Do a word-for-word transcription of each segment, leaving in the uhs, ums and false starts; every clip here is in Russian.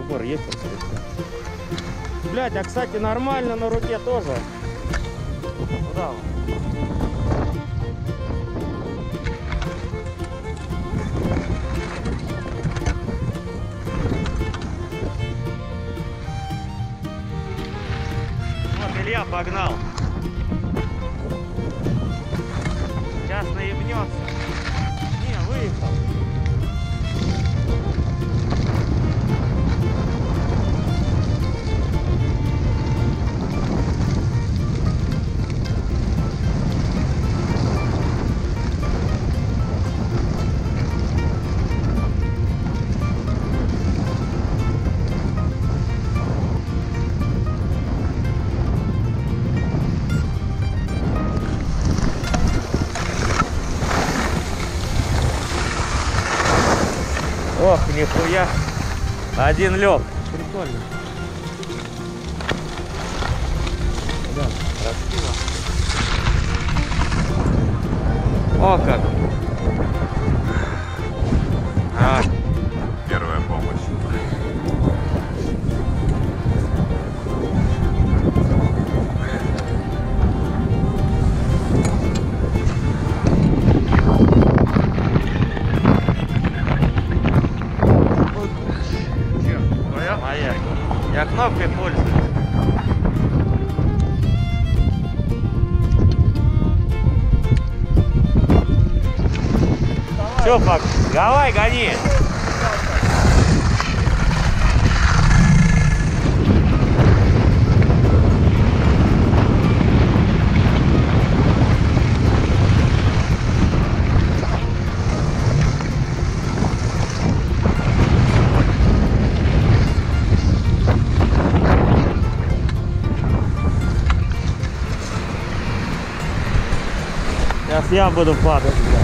пор есть. Блять, а кстати нормально на руке тоже. Куда он? Вот Илья погнал. Сейчас наебнется. Не, выехал. Ох, нихуя. Один лег. Прикольно. Да, красиво. О, как. А. Первая помощь. Моя. Я кнопкой пользуюсь. Че, пак? Давай, гони. Сейчас я буду падать, бля.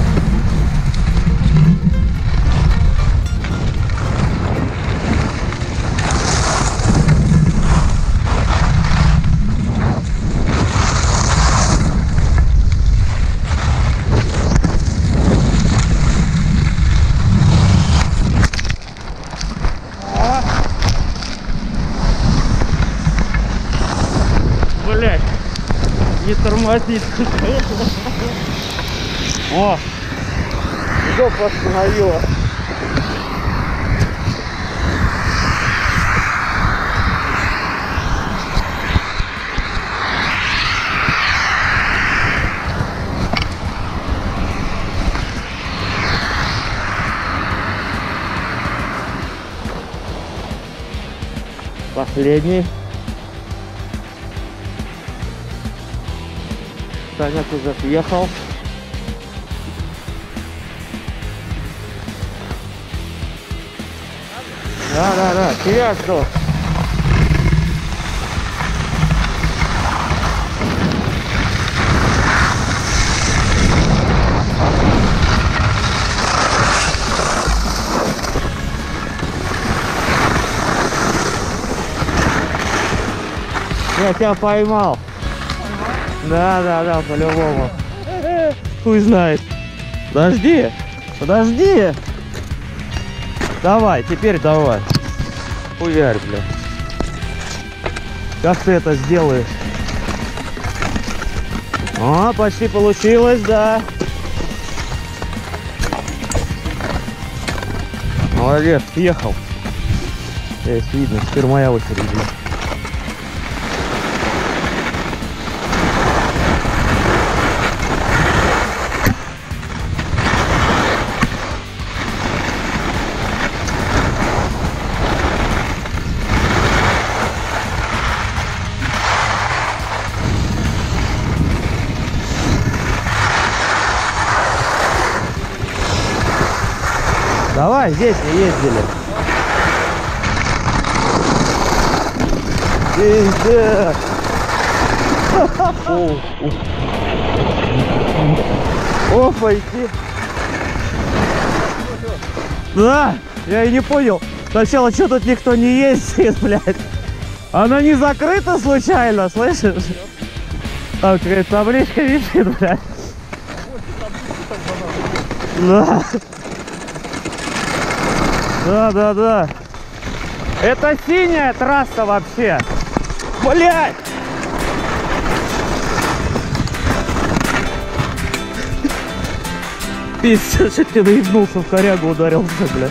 Блять, не тормозит. О, жопа остановила. Последний. Санек уже съехал. Да, да, да, тебя жду. Я тебя поймал. Да, да, да, по-любому. Хуй знает. Подожди, подожди. Давай, теперь давай. Хуярь, бля. Как ты это сделаешь? О, почти получилось, да. Молодец, съехал. Здесь видно, теперь моя очередь. Давай, здесь мы ездили. Пиздец. О, пойти. Да, я и не понял. Сначала, что тут никто не ездит, блядь. Оно не закрыто случайно, слышишь? Там какая-то табличка висит, блядь. Да. Да, да, да. Это синяя трасса вообще. Блядь! Пиздец, что ты наебнулся, в корягу ударился, блядь.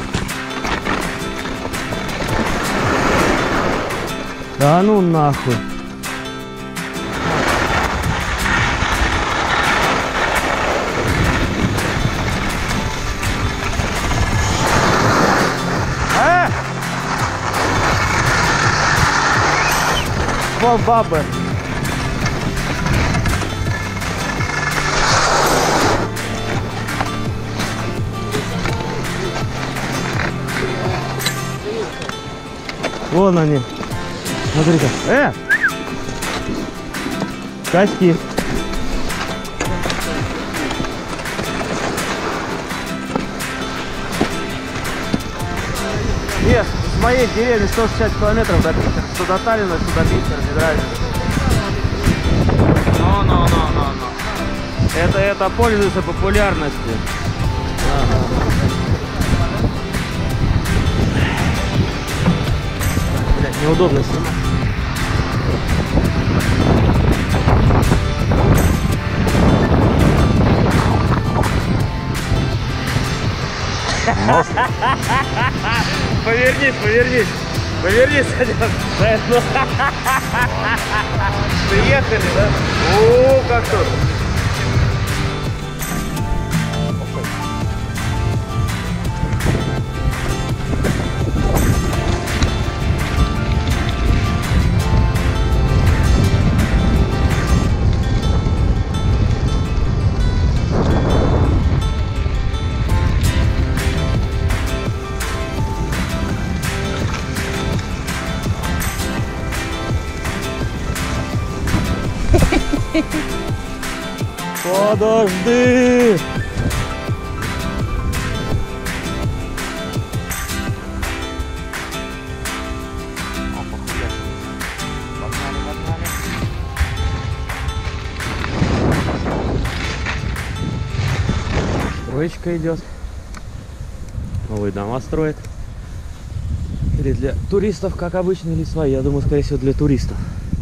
Да ну нахуй. А! Вон бабы. Вон они. Смотри-ка. Э! Качки. Нет, с моей деревни сто шестьдесят километров до Питера. Что до Таллина, что до Питера, не нравится. Но, но, но, но, но. Это, это пользуется популярностью. Ага. Блядь, неудобно снимать. Повернись, повернись. Повернись, Санек. Приехали, да? О, как тут. Подожди! Строечка идет. Новые дома строят. Или для туристов, как обычно, или свои. Я думаю, скорее всего, для туристов.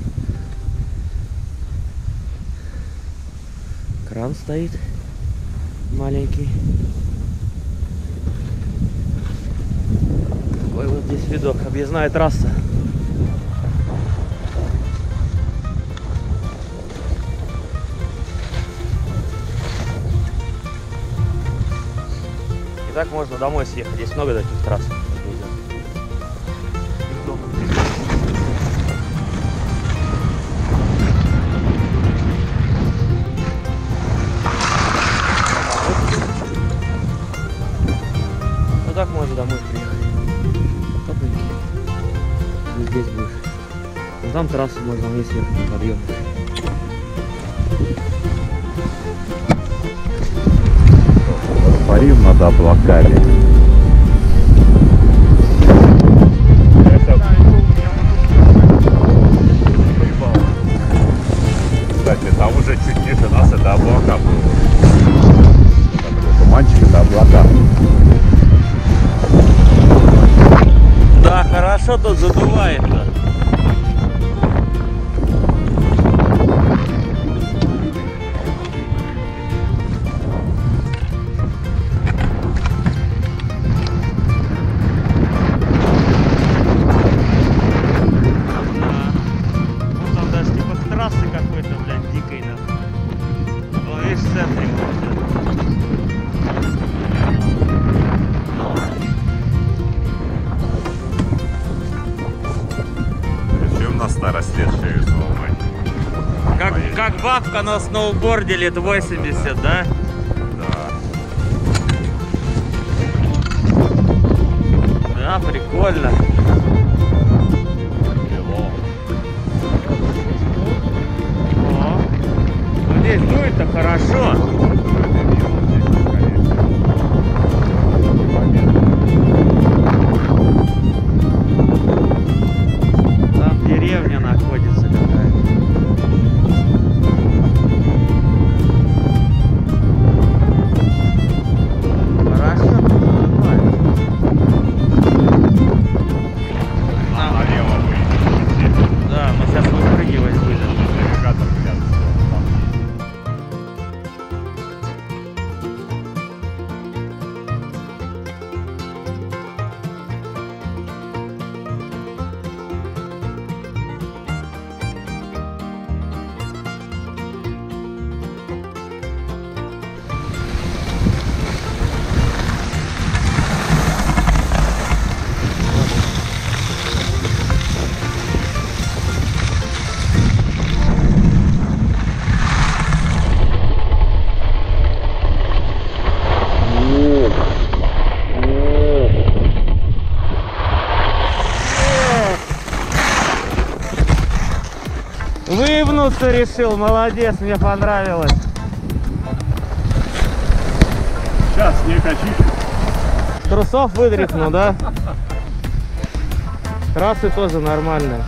Кран стоит маленький. Ой, вот здесь видок, объездная трасса. И так можно домой съехать. Здесь много таких трасс. Так можно домой приехать. Топленький. Здесь будешь. Но там трассу можно вниз ехать на подъем. Парим над облаками. Кстати, там уже чуть ниже нас это облака было. Туманчик, это облака. Да, хорошо тут задувает-то. Ну там даже типа трассы какой-то, блядь, дикой нахуй. Вон видишь, в центре. Староследшие весомые. Как, как бабка на сноуборде лет восемьдесят, да? Да. Да, прикольно. О, ну здесь дует-то хорошо. Деревня находится какая-то. Хорошо, нормально. Выебнуться решил, молодец, мне понравилось. Сейчас снег очищу. Трусов выдряхну, да? Трассы тоже нормальные.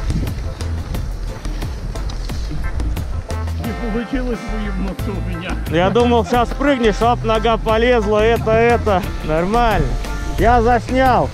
Не получилось выебнуться у меня. Я думал, сейчас прыгнешь, оп, нога полезла, это, это. Нормально. Я заснял.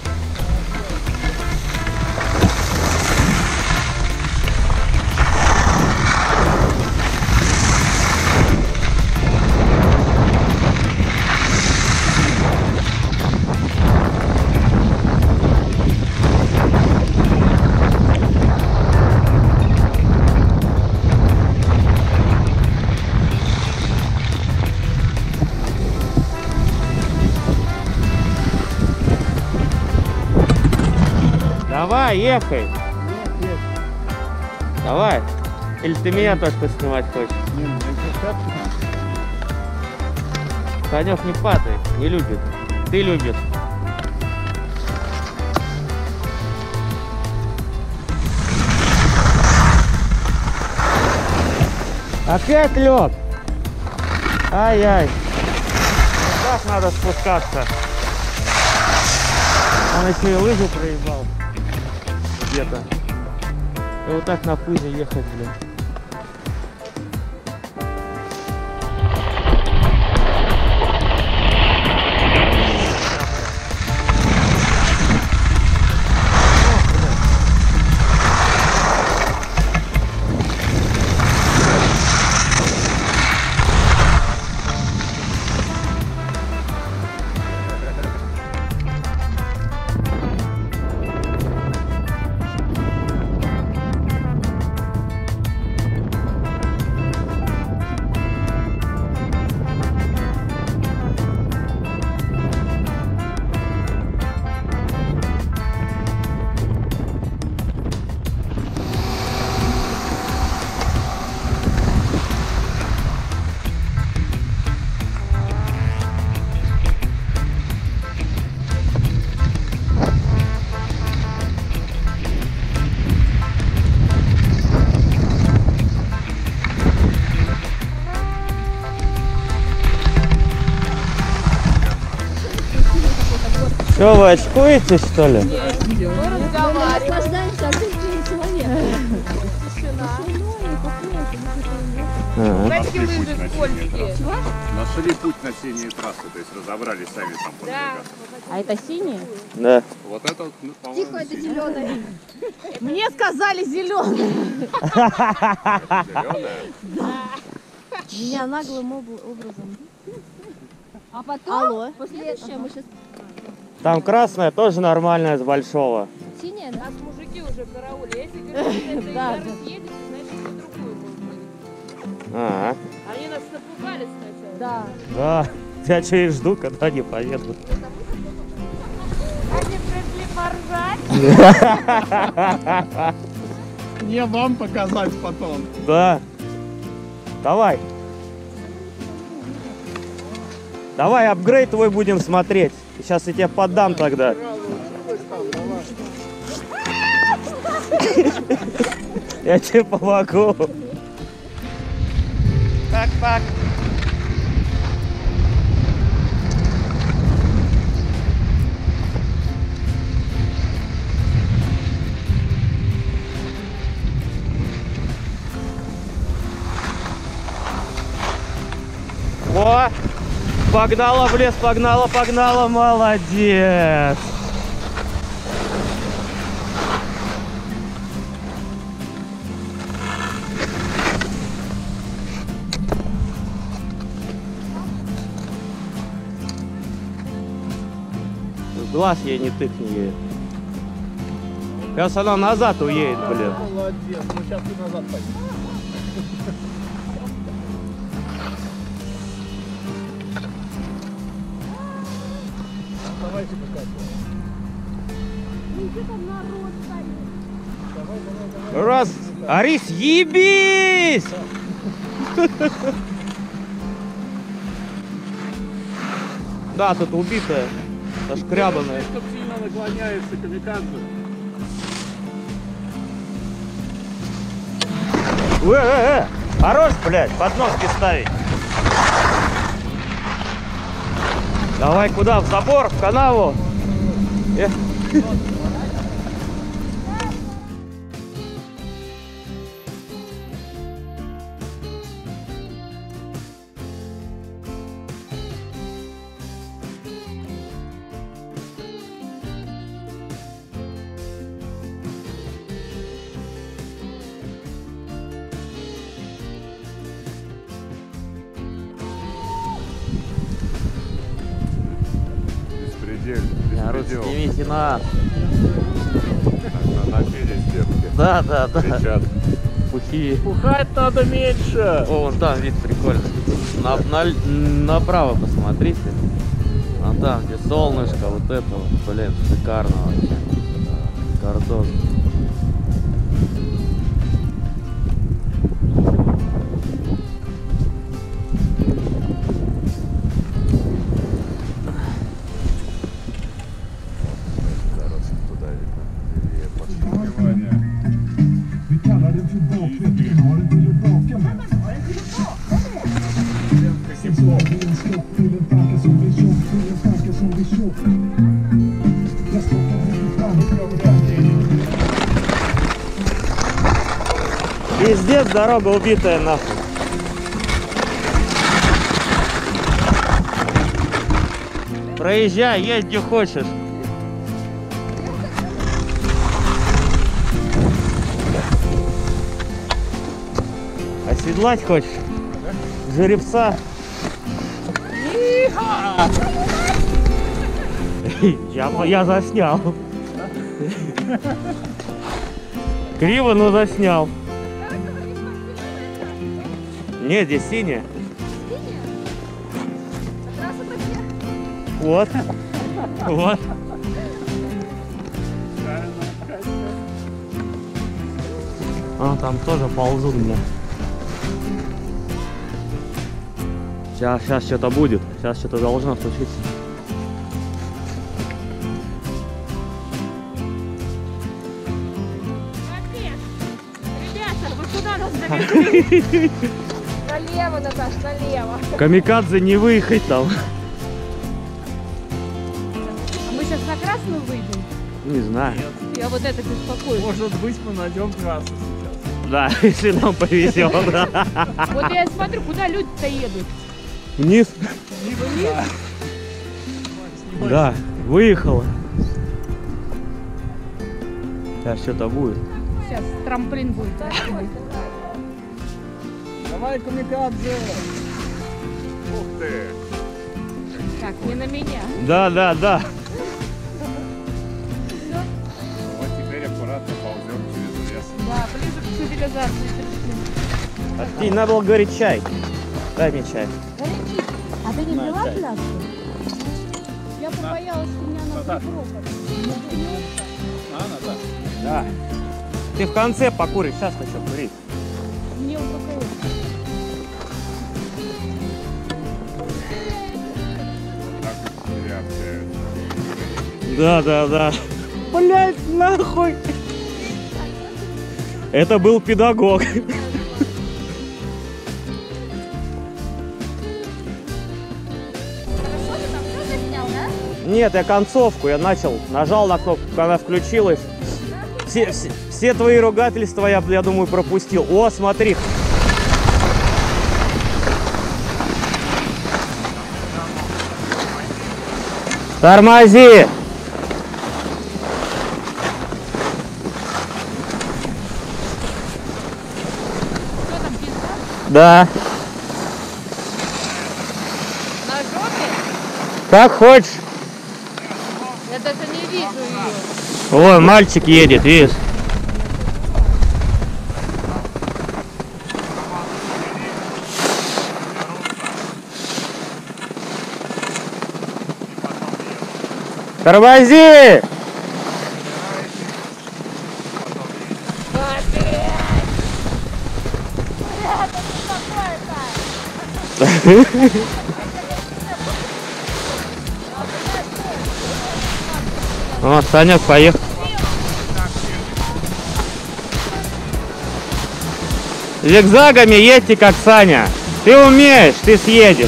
Давай, ехай. Давай. Или ты меня тоже поснимать хочешь? Санек не падает, не любит. Ты любишь. Опять лед. Ай-яй. Вот так надо спускаться. Он еще и лыжу проебал. Где-то. И вот так на пызе ехать, блин. Что, вы очкуете, что ли? Нет, мы разговариваем. Наслаждаемся отсутствием человека. Тишина. Ага. Эти лыжи скользкие. Нашли путь на синие трассы, то есть разобрались сами там под Да. А это синие? Да. Вот это, ну, по-моему, Тихо, это зеленое. Мне сказали зеленые. зеленая. Меня наглым обла- образом. А потом, Алло. после этого мы сейчас... Там красная тоже нормальная с большого. Синяя, да? Нас мужики уже в карауле. Если говорят, Да, это да. съедете, значит вы другую будете. Ага. Они нас напугали сначала. Да. Да. Я что и жду, когда они поедут. Они пришли поржать. Не вам показать потом. Да. Давай. Давай апгрейд твой будем смотреть. Сейчас я тебе поддам тогда. Я тебе помогу. Так, так. О, погнала в лес, погнала, погнала, молодец. В глаз ей не тыкни ей. Сейчас она назад уедет, блин. Молодец, ну сейчас ты назад пойдешь. Давайте покажем. Раз, Арис, ебись! Да, тут убитая, зашкрябанная. Чтоб сильно наклоняется камикадзе. Э, э, э! Хорош, блядь, подножки ставить. Давай куда? В забор, в канаву. Э. Беспредел. Народ, Беспредел. снимите нас. На, на феде степки. Да, да, да. Кричат. Пухи. Пухать надо меньше. О, вон там вид прикольный. На, на, направо посмотрите. А там, где солнышко, вот это вот, блин, шикарно вообще. Картон. Vi kallar den för bakvänd. Vi har en del att baka med. En stopp till en panka som blir tjock. Till en panka som blir tjock. Jag stoppar mycket panka. Пиздец, дорога убитая нахуй. Проезжай, едь где хочешь. Оседлать хочешь? Жеребца? Я, я заснял. Криво, но заснял. Нет, здесь синяя. Вот. Вот. А, там тоже ползут меня. Сейчас, сейчас что-то будет. Сейчас что-то должно случиться. Ребята, вы куда нас завезли? Налево, Наташ, налево. Камикадзе не выехать там. А мы сейчас на красную выйдем? Не знаю. Я вот это беспокоюсь. Может быть, мы найдем трассу сейчас. Да, если нам повезет. Вот я смотрю, куда люди-то едут. Вниз. Вниз? Да, выехала. Сейчас что-то будет. Сейчас трамплин будет. Давай, камикадзе! Ух ты. Так, не на меня. Да, да, да. Вот теперь аккуратно ползем через лес. Да, ближе к цивилизации. Отки, надо было говорить чай. Дай мне чай. А ты не взяла пляжку? Я побоялась, что меня надо Наташ. пробовать. А, Наташа? Да. Ты в конце покуришь, сейчас хочу курить. Мне вот только это. Так вот зря общаются. Да, да, да. Блять, нахуй. Это был педагог. Нет, я концовку, я начал, нажал на кнопку, она включилась. Все, все, все твои ругательства я, я думаю, пропустил. О, смотри. Тормози. Что там, пизда? Да, На жопе? как хочешь. Я даже не вижу ее. Вон, мальчик едет, видишь? Тормози! О, Санек, поехал. Зигзагами едьте, как Саня. Ты умеешь, ты съедешь.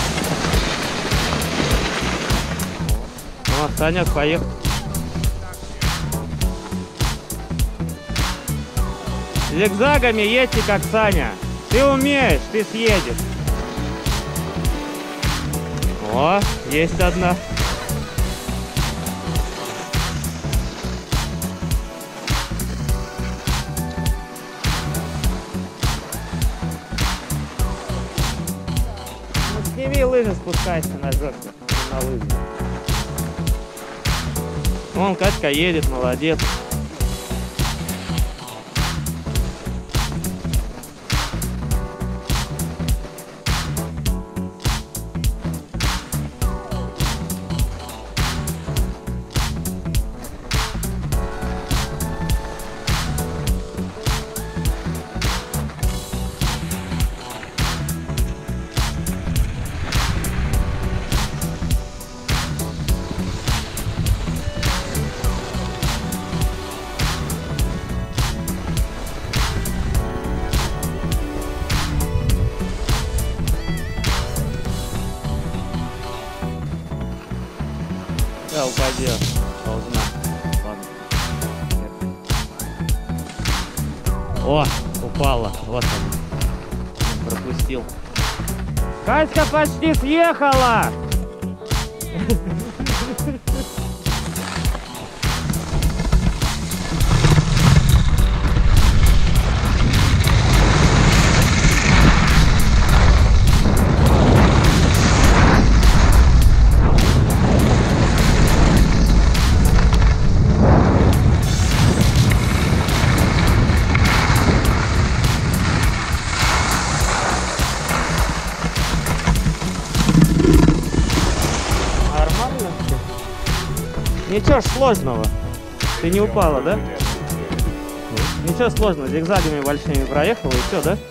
Вот, Санек поехал. Зигзагами едьте, как Саня. Ты умеешь, ты съедешь. О, есть одна. Ну, сними лыжи, спускайся на жопе, на лыжи. Вон Катька едет, молодец. Да, упади, должна. Ладно. О, упала. Вот он. Пропустил. Катька почти съехала! Ничего ж сложного. Ты не упала, да? Ничего сложного. Зигзагами большими проехала и все, да?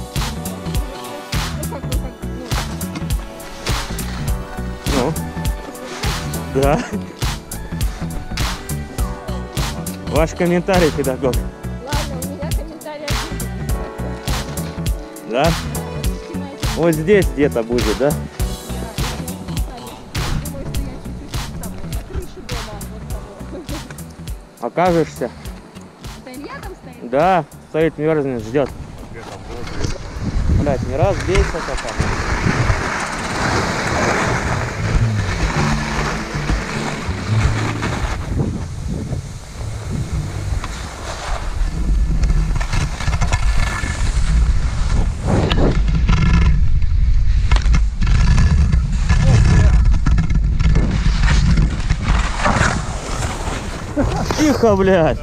Ну. Да. Ваш комментарий, педагог. Ладно, у меня комментарий один. Да? Вот здесь где-то будет, да? Окажешься? Рядом стоит? Да, стоит, мерзнет, ждет. Блять, не разбейся пока. Тихо, блядь.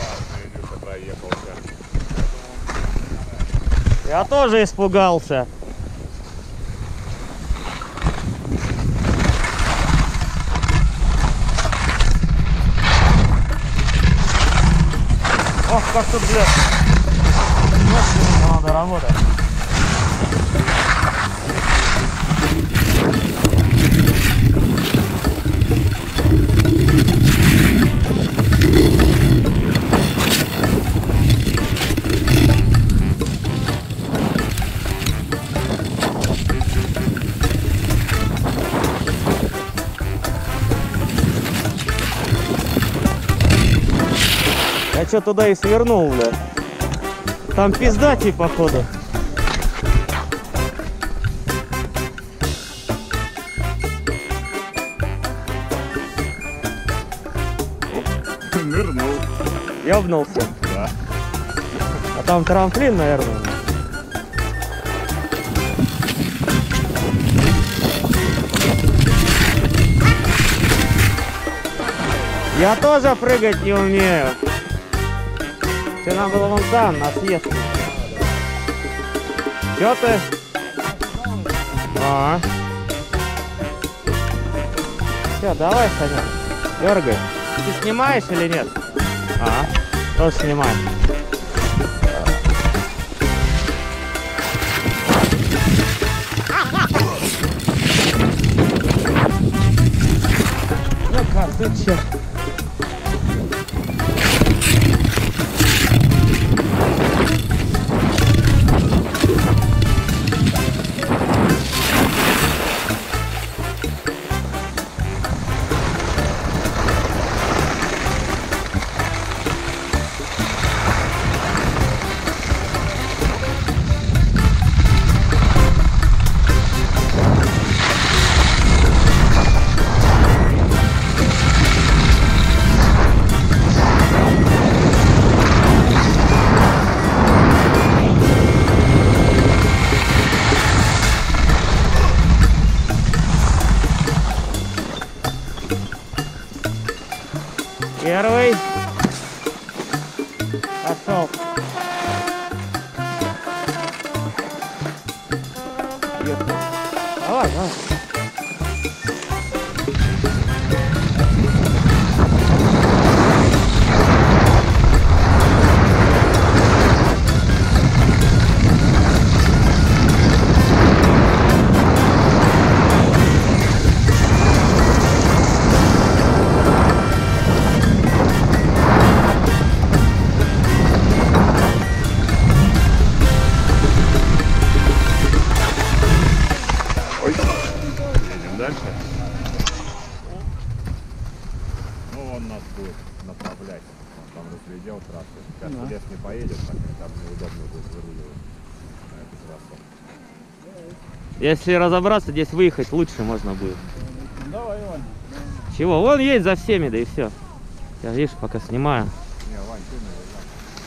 Я тоже испугался. Ох, как тут, блядь. Вот, надо работать. Я что туда и свернул, бля. Там пиздати, походу. Нырнул. Ёбнулся. Да. А там трамплин, наверное. Я тоже прыгать не умею. Тебе надо было вон там, на съезд. Чё ты? А. Все, давай, Саня. Дергай. Ты снимаешь или нет? А, тоже снимай. Ну как, ты че? поехали. Давай, давай. Едем дальше. Ну, он нас будет направлять. Он там разглядел трассу. Сейчас в лес не поедет, так как там неудобно будет выруливать на эту трассу. Если разобраться, здесь выехать лучше можно будет. Давай, Иван. Чего? Вон едет за всеми, да и все. Я, видишь, пока снимаю. Не, Вань, ты наверное.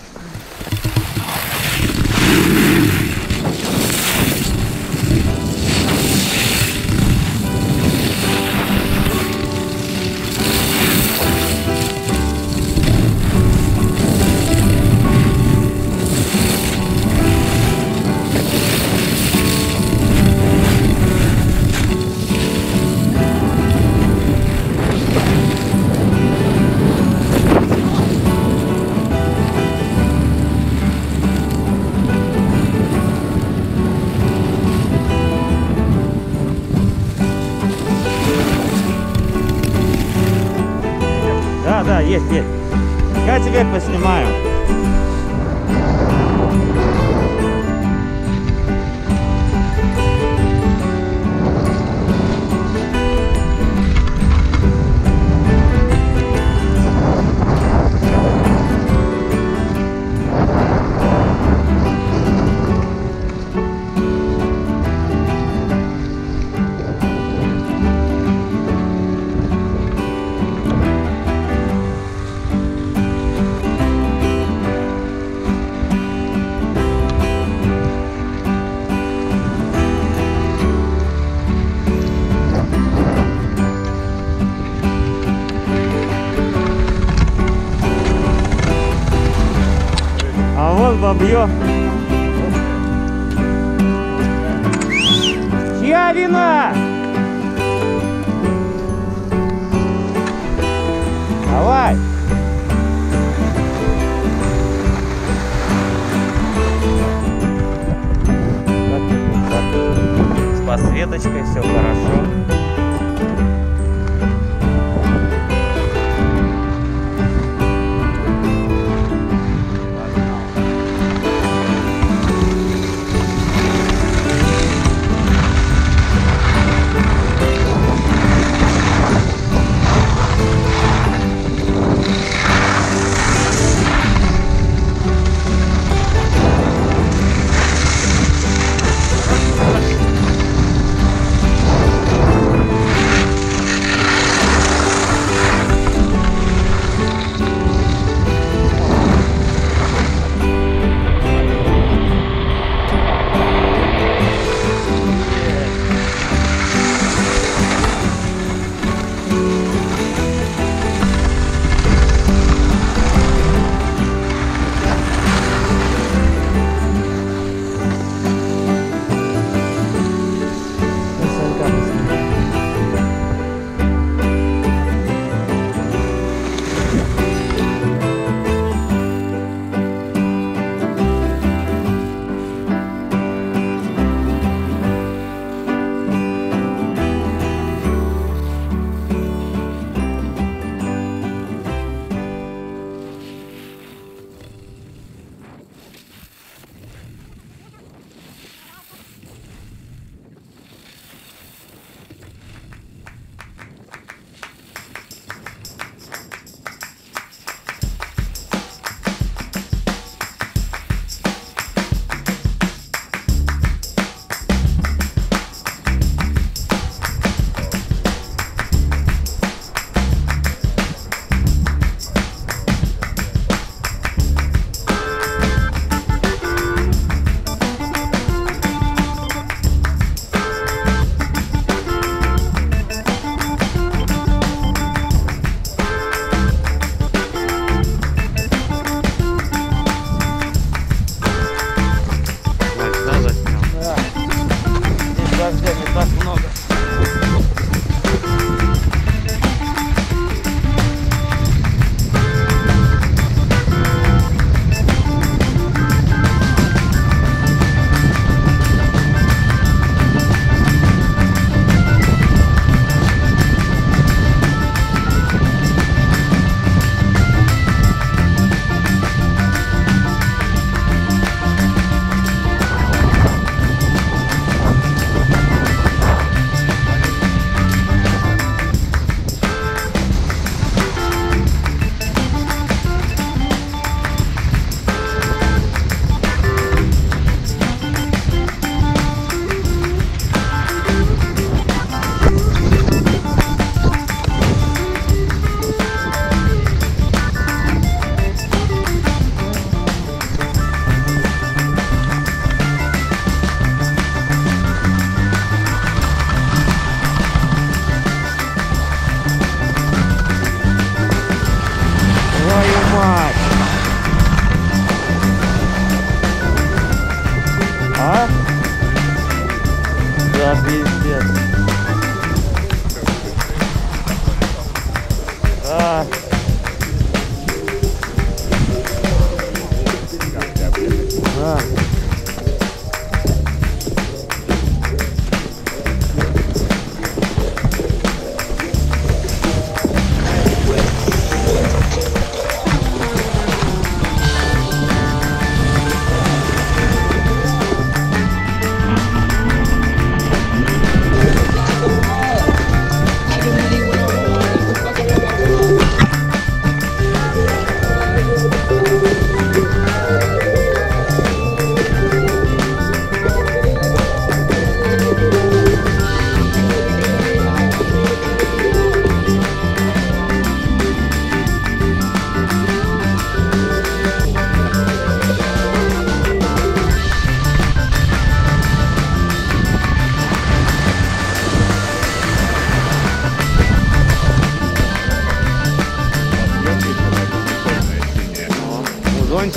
Да, да, есть, есть. Я теперь поснимаю. А вот бабье. Чья вина? Давай. С подсветочкой все хорошо.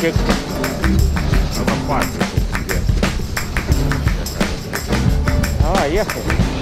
Пальчик. Надо пальчик где. Давай, ехай.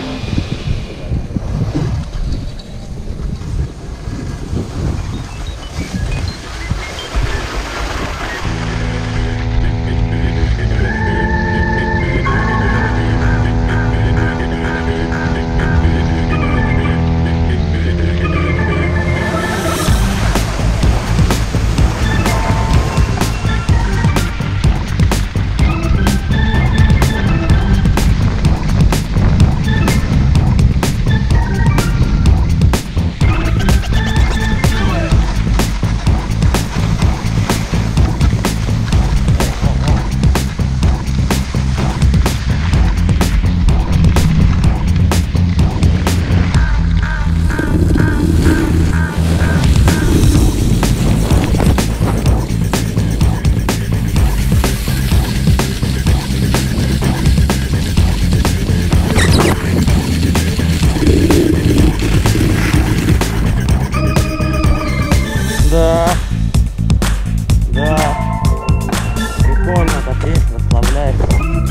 Да, да, прикольно так есть, расслабляется.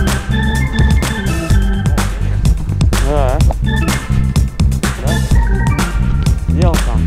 Да, да, сделал сам.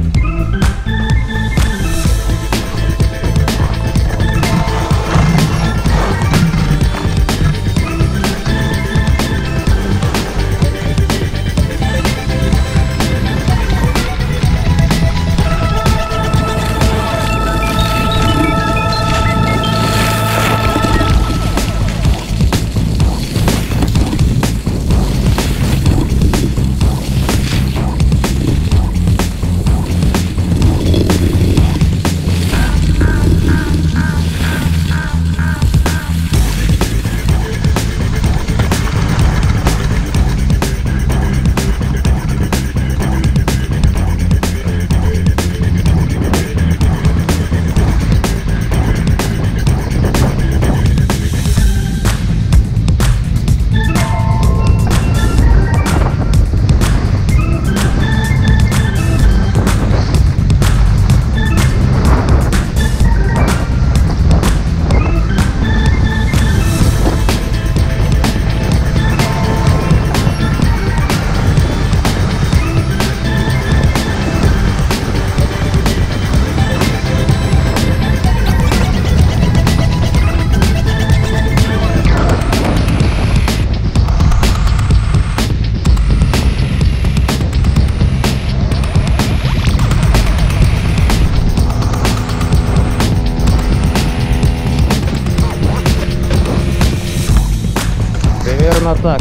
Примерно так.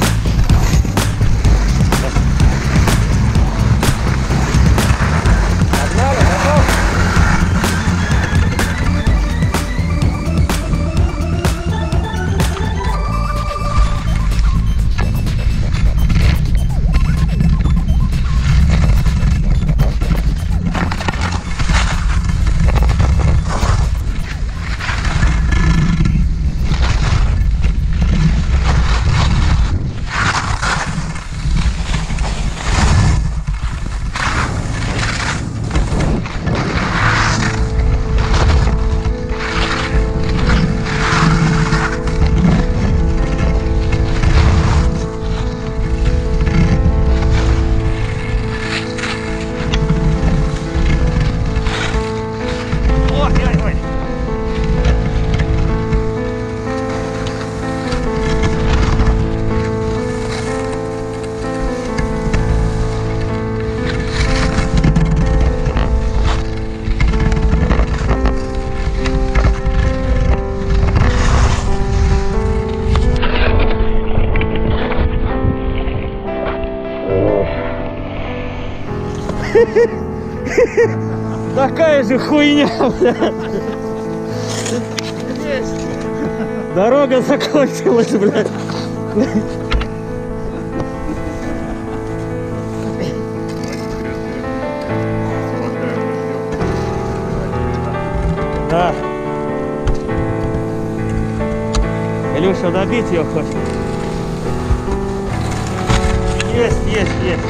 Такая же хуйня, блядь. Дорога закончилась, блядь. Да. Илюша, добить ее хочет. Есть, есть, есть.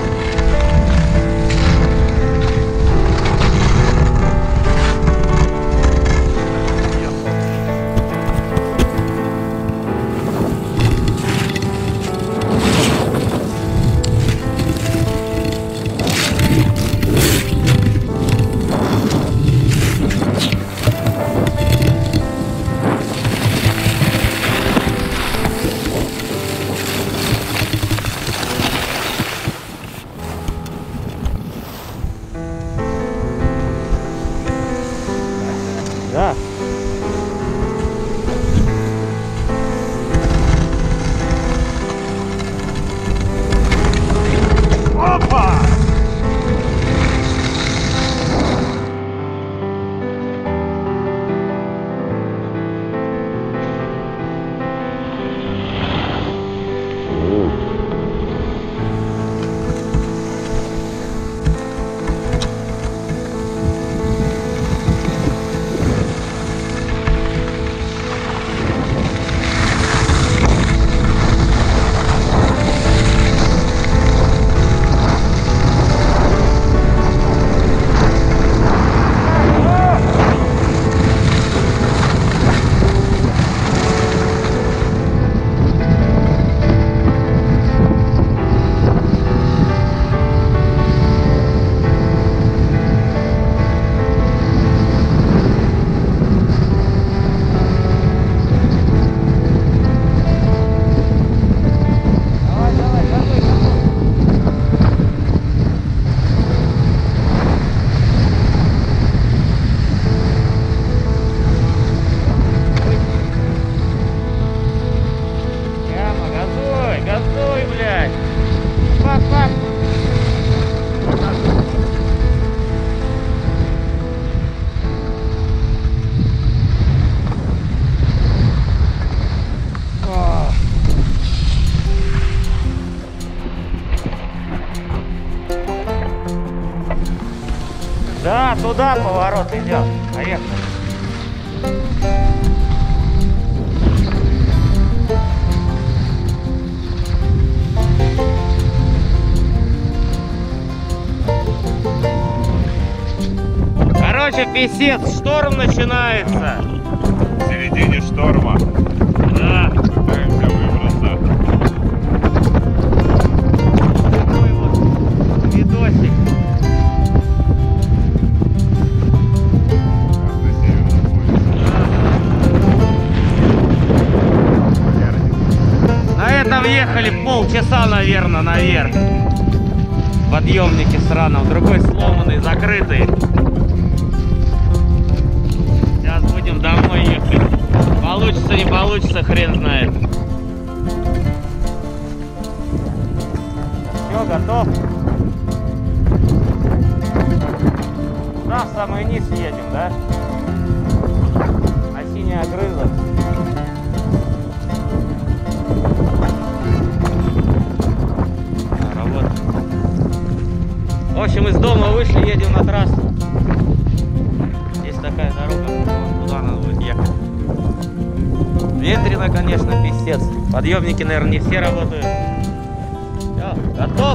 Вот туда поворот идет. Поехали. Короче, писец, шторм начинается. В середине шторма. Да. Пытаемся выбраться. Такой вот видосик. На Северном полюсе. На этом ехали полчаса, наверное, наверх. Подъемники сраном, другой сломанный, закрытый. Сейчас будем домой ехать. Получится, не получится, хрен знает. Все, готов? Да, в самый низ едем, да? На синий огрызок. А, работает. В общем, из дома вышли, едем на трассу. Здесь такая дорога, куда надо будет ехать. Ветрено, конечно, пиздец. Подъемники, наверное, не все работают. Все, готов?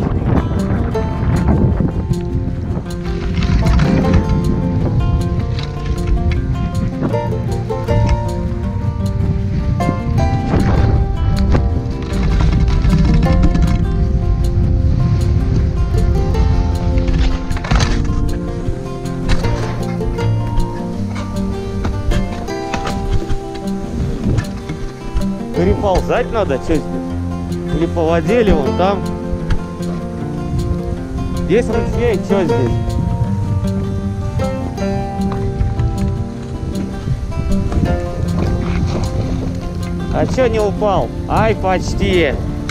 Переползать надо, что здесь? Или по воде, или вон там. Здесь ручей, что здесь? А чё не упал? Ай, почти.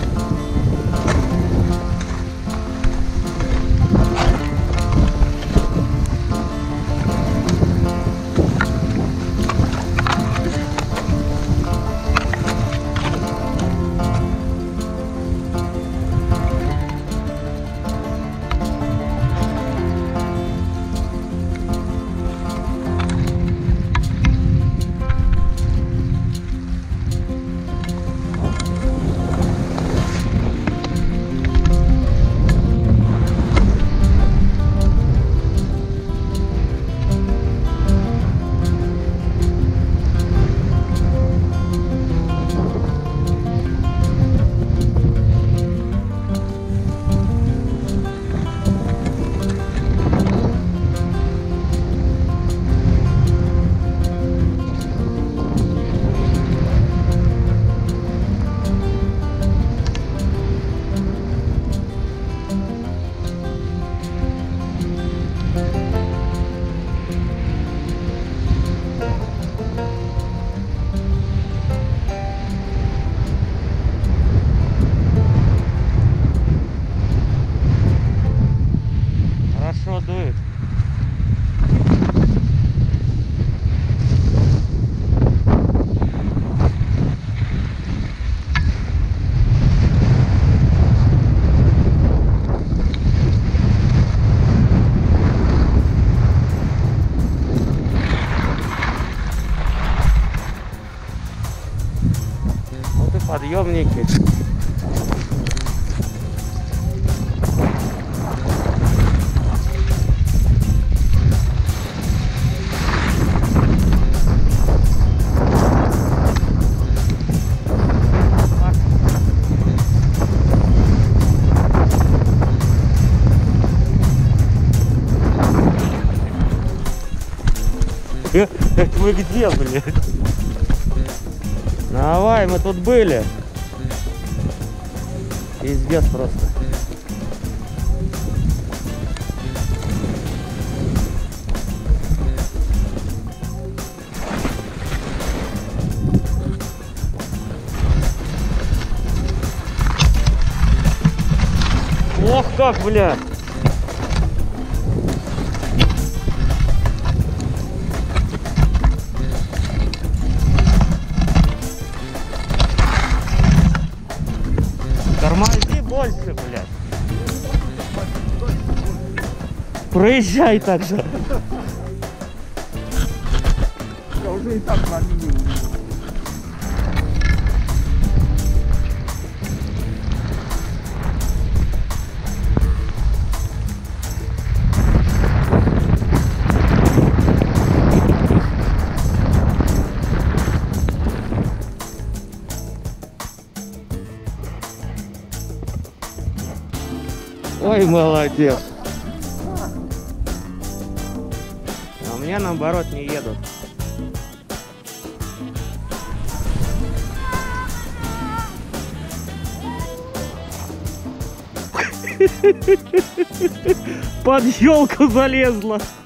Хорошо дует. Вот и подъемники. Это мы где, блядь? Давай, мы тут были. Пиздец просто. Ох как, бля. Тормози больше, блядь. Проезжай так же. уже и так на минимум. Ой, молодец. А у меня наоборот не едут. Под елку залезла.